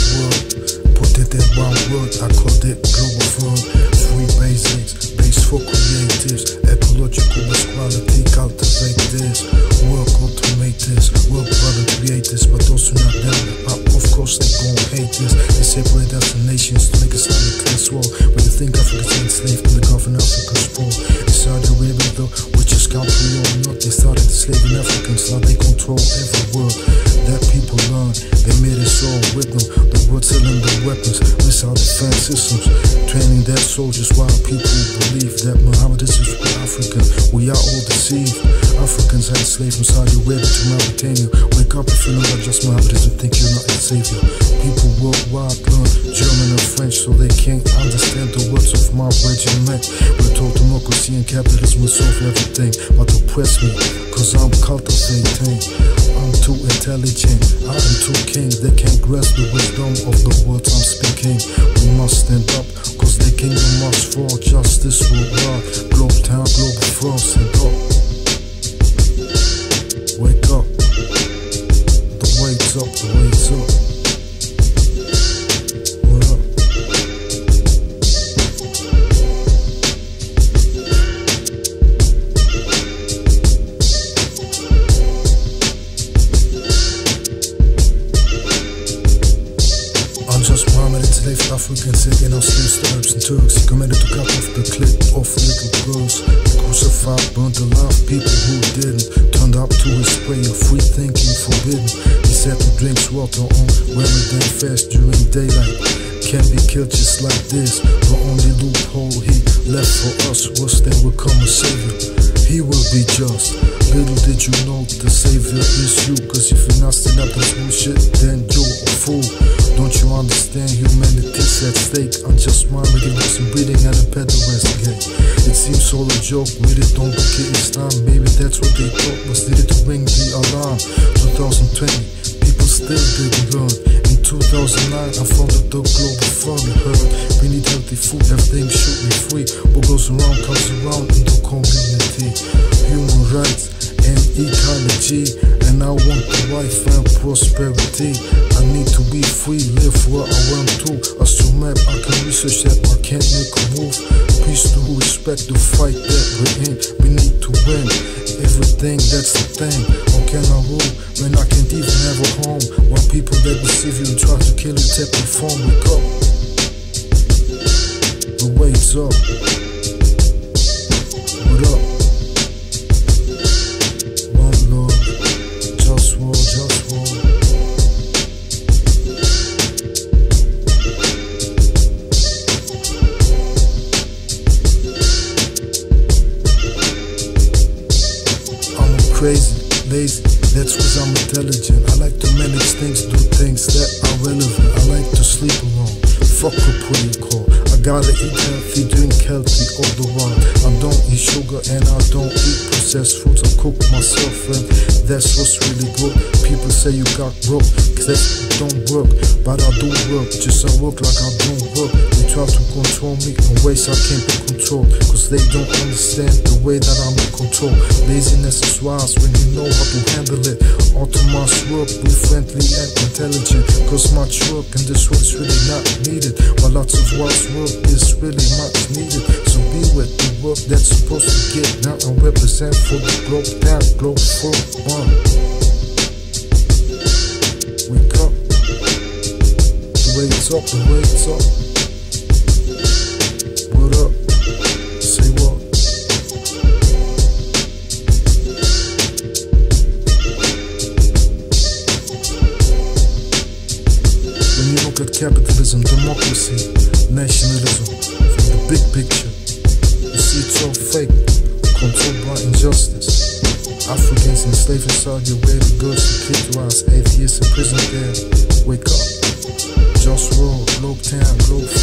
world. Put it in one word, I called it global fund. 3 basics, base for creatives. Ecological equality, cultivate this. Work, automate this. Work, brother, create this. But those who not down, of course they gon' hate this. They separate us from nations to make us like a class war. When you think Africa's enslaved, and the govern Africa's poor. In Saudi Arabia though, which is country or not, they started enslaving Africans. Now they control every word that people learn. They made us all with them. The world selling the weapons, missile defense systems, training their soldiers while people believe that Muhammad is African. We are all deceived. Africans are enslaved from Saudi Arabia to Mauritania. Wake up if you know that just Muhammad is and think you're not a savior. People worldwide learn German and French so they can't understand the words of my regiment. We're told democracy and capitalism will solve everything, but oppress me, cause I'm cultivating. I'm too intelligent, I am too king. They can't grasp the wisdom of the words I'm speaking. We must stand up, cause the kingdom must fall. Justice will rise, globe town, global frost, and up. Wake up, the wait's up, the wait's up. What up? I'm just Muhammad, enslaved Africans, taking our slaves to Arabs and Turks. Committed to cut off the clip of little girls. Crucified, burnt alive, people who didn't. Turned up to his prayer, free thinking forbidden. He said to drink water on Ramadan fast during daylight. Can't be killed just like this. The only loophole he left for us was there will come a savior. He will be just. Little did you know the savior is you. Cause if you're not standing up this bullshit, then you're a fool. Don't you understand humanity's at stake? I'm just Muhammad, he wasn't breathing at a pederast gate. It seems all a joke, really don't look at Islam. Maybe that's what they thought was needed to ring the alarm. 2020, people still didn't learn. In 2009, I founded the Global Fund. You heard, we need healthy food, everything should be free. What goes around comes around in the community. Human rights and ecology, and I want the life and prosperity. I need to be free, live where I want to. As to map, I can research that, I can't make a move. Peace to respect the fight that we're in. We need to win everything, that's the thing. How can I rule when I can't even have a home? While people that deceive you and try to kill you take your phone. Wake up, the wait's up. What up? Crazy, lazy, that's cause I'm intelligent. I like to manage things, do things that are relevant. I like to sleep alone, fuck up what you call. I gotta eat healthy, drink healthy all the while. I don't eat sugar and I don't eat processed foods. I cook myself and that's what's really good. People say you got broke, cause that don't work. But I do work, just I work like I don't work. They try to control me in ways I can't be controlled, cause they don't understand the way that I'm in control. Laziness is wise when you know how to handle it. Autonomous work, be friendly and intelligent. Cause much work in this world is really not needed, while lots of wise work is really much needed. So be with the work that's supposed to get down and represent for the globe down, globe for one. Wake up, the wait's up, the wait's up. What up? Say what? When you look at capitalism, democracy, nationalism, from the big picture, you see it's all fake, controlled by injustice. Africans enslaved in Saudi Arabia, girls who kidnapped, atheists in prison there. Wake up, just roll, globe town, globe